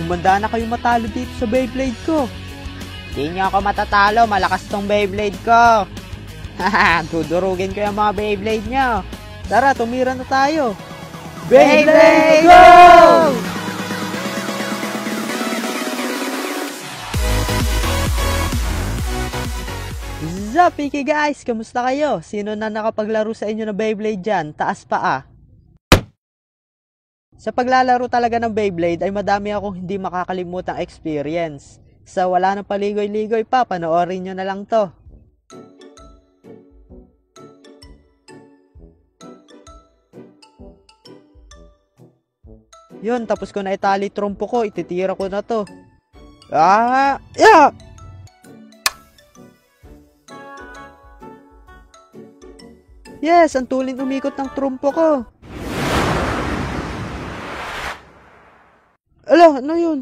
Humanda na kayo matalo dito sa Beyblade ko. Di nyo ako matatalo, malakas tong Beyblade ko. Haha, dudurugin ko yung mga Beyblade nyo. Tara, tumira na tayo. Beyblade Go! What's up, Piki guys? Kamusta kayo? Sino na nakapaglaro sa inyo ng Beyblade dyan? Taas paa. Sa paglalaro talaga ng Beyblade ay madami akong hindi makakalimutang experience. Sa wala nang paligoy-ligoy pa, panoorin nyo na lang to. Yun, tapos ko na itali trompo ko, ititira ko na to. Yeah! Yes, ang tuling umikot ng trompo ko. Ala, ano yun?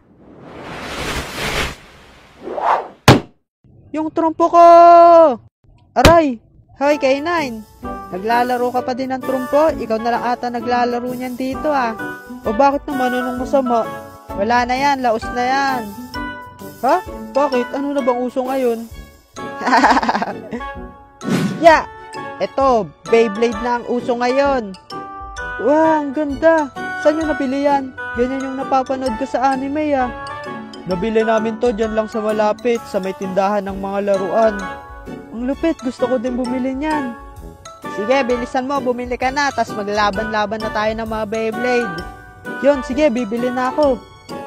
Yung trompo ko! Aray! Hoy, K9! Naglalaro ka pa din ng trompo? Ikaw na lang ata naglalaro niyan dito ah. O bakit naman? Anong masama? Wala na yan, laos na yan. Ha? Bakit? Ano na bang uso ngayon? Yeah! Eto, Beyblade na ang uso ngayon. Wow, ang ganda. Saan nyo nabili yan? Ganyan yung napapanood ko sa anime ah. Nabili namin to dyan lang sa malapit, sa may tindahan ng mga laruan. Ang lupit, gusto ko din bumili niyan. Sige, bilisan mo, bumili ka na, tas maglaban-laban na tayo ng mga Beyblade. Yun, sige, bibili na ako.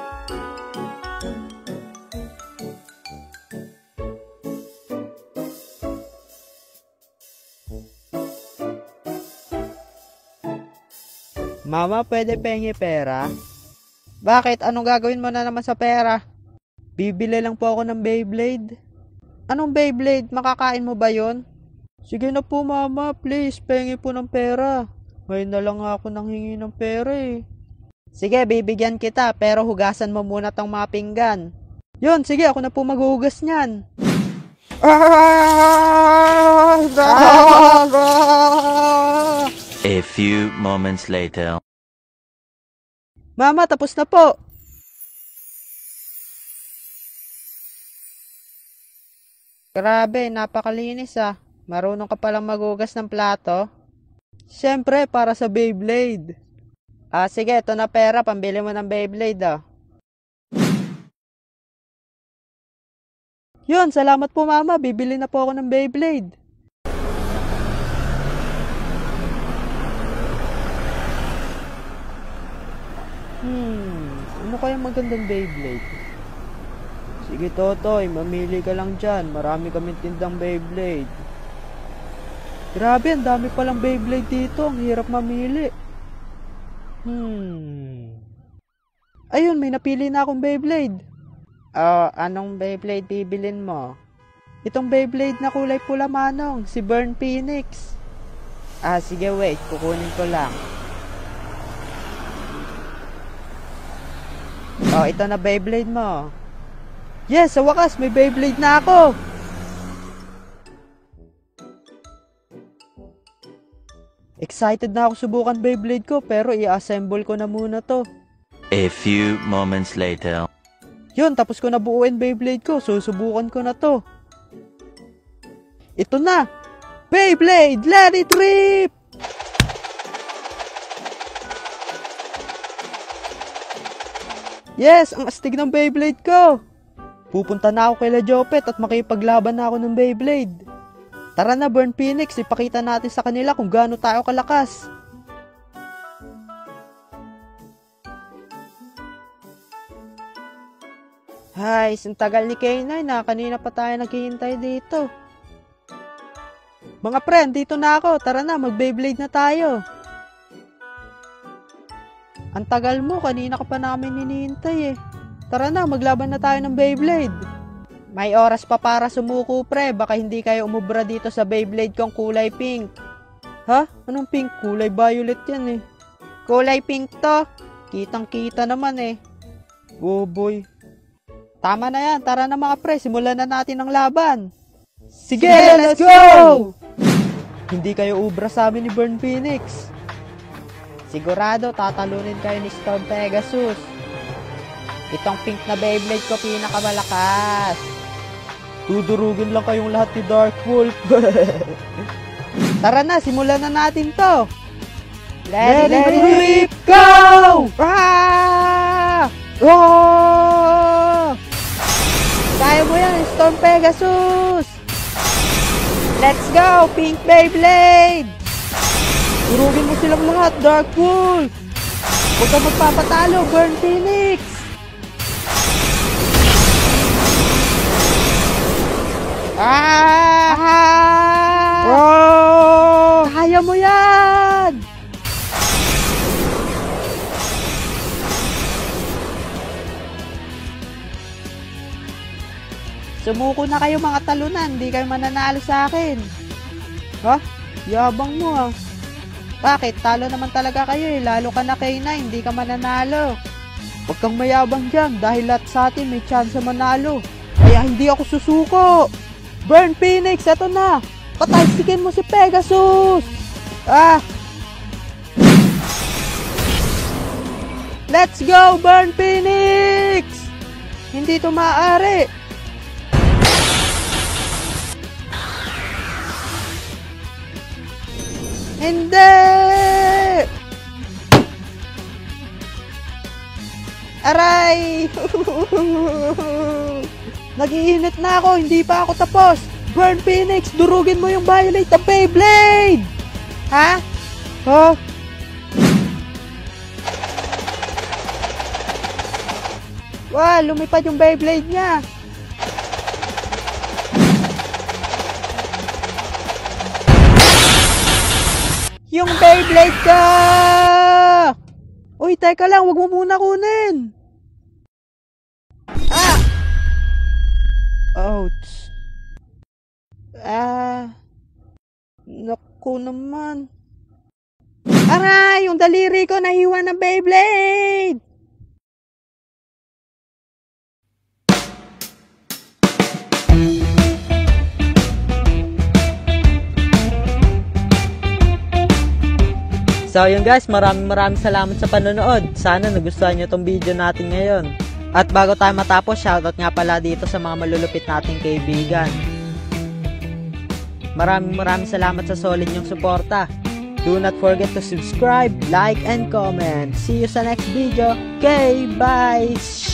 Mama, pwede pengi pera? Bakit? Anong gagawin mo na naman sa pera? Bibili lang po ako ng Beyblade. Anong Beyblade? Makakain mo ba yon? Sige na po mama, please, pengi po ng pera. Ngayon na lang ako nanghingi ng pera eh. Sige, bibigyan kita, pero hugasan mo muna tong mga pinggan. Yun, sige, ako na po maghuhugas niyan. A few moments later. Mama, tapos na po. Grabe, napakalinis ah. Marunong ka palang maghugas ng plato. Siyempre, para sa Beyblade. Sige, ito na pera, pambili mo ng Beyblade ah. Yun, salamat po mama, bibili na po ako ng Beyblade. Ano kaya magandang Beyblade? Sige Totoy, mamili ka lang dyan. Marami kaming tindang Beyblade. Grabe, ang dami palang Beyblade dito. Ang hirap mamili. Ayun, may napili na akong Beyblade. Anong Beyblade bibilin mo? Itong Beyblade na kulay pula manong, si Burn Phoenix. Sige wait, kukunin ko lang. Ito na Beyblade mo. Yes, sa wakas, may Beyblade na ako. Excited na ako subukan Beyblade ko, pero i-assemble ko na muna to. A few moments later. Yun, tapos ko na buuin Beyblade ko, susubukan ko na to. Ito na! Beyblade, let it rip! Yes, ang astig ng Beyblade ko! Pupunta na ako kay La Jopet at makipaglaban na ako ng Beyblade. Tara na Burn Phoenix, ipakita natin sa kanila kung gaano tayo kalakas. Hay, ang tagal ni K9 na, kanina pa tayo naghihintay dito. Mga friend, dito na ako, tara na, mag-Beyblade na tayo. Ang tagal mo, kanina ka pa namin hinihintay eh. Tara na, maglaban na tayo ng Beyblade. May oras pa para sumuko pre, baka hindi kayo umubra dito sa Beyblade kong kulay pink. Ha? Anong pink? Kulay violet yan eh. Kulay pink to. Kitang kita naman eh. Oh boy. Tama na yan, tara na mga pre, simulan na natin ang laban. Sige, let's go! Hindi kayo ubra sa amin ni Burn Phoenix. Sigurado tatalunin kayo ni Storm Pegasus. Itong pink na Beyblade ko pinakamalakas. Dudurugin lang kayong lahat ni Dark Wolf. Tara na, simulan na natin to. Let it rip, go! Ah! Oh! Kaya mo yan, Storm Pegasus! Let's go, Pink Beyblade! Durugin mo silang lahat, Dark Wolf! Huwag ka magpapatalo, Burn Phoenix! Ah! Oh! Kaya mo yan! Sumuko na kayo mga talunan, hindi kayo mananalo sa akin. Ha? Yabang mo ah. Bakit? Talo naman talaga kayo eh, lalo ka na K9, hindi ka mananalo. Huwag kang mayabang dyan, dahil lahat sa atin may chance manalo. Kaya hindi ako susuko. Burn Phoenix, eto na. Pataysikin mo si Pegasus. Ah! Let's go, Burn Phoenix! Hindi ito maaari. Hindi! Aray! Nag-iinit na ako, hindi pa ako tapos. Burn Phoenix, durugin mo yung Violet na Beyblade! Ha? Ha? Wow, lumipad yung Beyblade niya. Yung Beyblade ka! Uy, teka lang, wag mo muna kunin. Ah! Ouch. Naku naman. Aray, yung daliri ko nahiwa ng Beyblade! So yun guys, maraming salamat sa panonood. Sana nagustuhan nyo tong video natin ngayon. At bago tayo matapos, shoutout nga pala dito sa mga malulupit nating kaibigan. Maraming salamat sa solid nyong suporta. Do not forget to subscribe, like, and comment. See you sa next video. Okay, bye!